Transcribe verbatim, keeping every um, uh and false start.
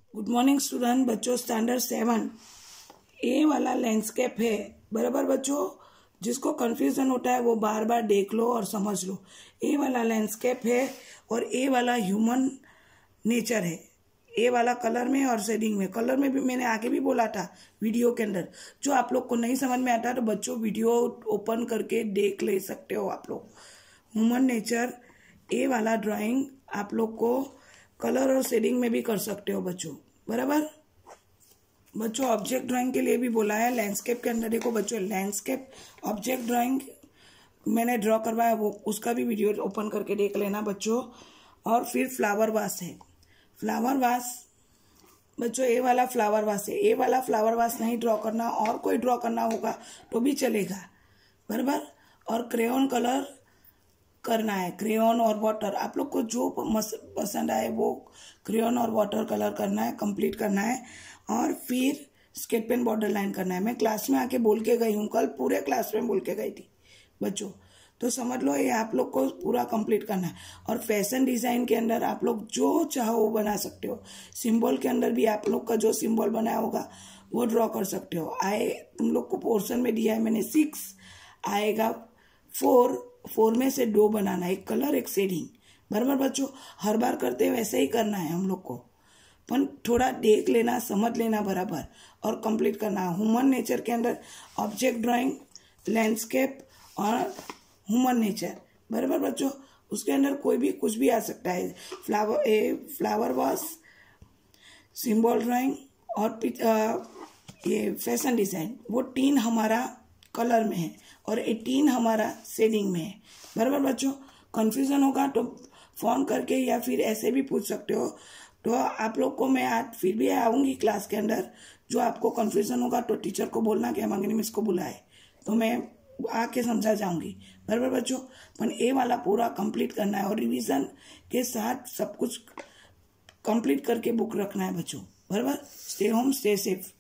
Good morning student. बच्चों standard seven A वाला landscape है, बराबर बच्चों। जिसको कंफ्यूजन होता है वो बार बार देख लो और समझ लो। ए वाला लैंडस्केप है और ए वाला ह्यूमन नेचर है। ए वाला कलर में और शेडिंग में। कलर में भी मैंने आगे भी बोला था वीडियो के अंदर। जो आप लोग को नहीं समझ में आता तो बच्चों वीडियो ओपन करके देख ले सकते हो आप लोग। ह्यूमन नेचर ए वाला ड्राइंग आप लोग को कलर और शेडिंग में भी कर सकते हो बच्चों, बराबर। बच्चों ऑब्जेक्ट ड्राइंग के लिए भी बोला है। लैंडस्केप के अंदर देखो बच्चों, लैंडस्केप ऑब्जेक्ट ड्राइंग मैंने ड्रॉ करवाया, वो उसका भी वीडियो ओपन करके देख लेना बच्चों। और फिर फ्लावर वास है। फ्लावर वास बच्चों ए वाला फ्लावर वास है। ए वाला फ्लावर वास नहीं ड्रॉ करना, और कोई ड्रॉ करना होगा तो भी चलेगा, बराबर। और क्रेयॉन कलर करना है, क्रेयॉन और वाटर। आप लोग को जो पसंद आए वो क्रेयॉन और वाटर कलर करना है, कंप्लीट करना है। और फिर स्केच पेन बॉर्डर लाइन करना है। मैं क्लास में आके बोल के गई हूँ, कल पूरे क्लास में बोल के गई थी बच्चों, तो समझ लो ये आप लोग को पूरा कंप्लीट करना है। और फैशन डिजाइन के अंदर आप लोग जो चाहो वो बना सकते हो। सिंबल के अंदर भी आप लोग का जो सिंबल बनाया होगा वो ड्रॉ कर सकते हो। आए तुम लोग को पोर्शन में दिया है मैंने सिक्स, आएगा फोर। फोर में से दो बनाना, एक कलर एक शेडिंग, बराबर बच्चों। हर बार करते हैं वैसे ही करना है हम लोग को, पर थोड़ा देख लेना, समझ लेना बराबर और कंप्लीट करना है। ह्यूमन नेचर के अंदर ऑब्जेक्ट ड्राइंग, लैंडस्केप और ह्यूमन नेचर, बराबर बच्चों। उसके अंदर कोई भी कुछ भी आ सकता है। Flower a flower vase, symbol drawing और ये फैशन डिजाइन, वो तीन हमारा कलर में है और एटीन हमारा शेडिंग में है, बराबर बच्चों। कंफ्यूजन होगा तो फोन करके या फिर ऐसे भी पूछ सकते हो। तो आप लोग को मैं आज फिर भी आऊंगी क्लास के अंदर। जो आपको कंफ्यूजन होगा तो टीचर को बोलना कि मंगनी मिस को बुलाए, तो मैं आके समझा जाऊंगी, बराबर बच्चों। पर ए वाला पूरा कंप्लीट करना है और रिवीजन के साथ सब कुछ कंप्लीट करके बुक रखना है बच्चों, बराबर। Stay home stay safe.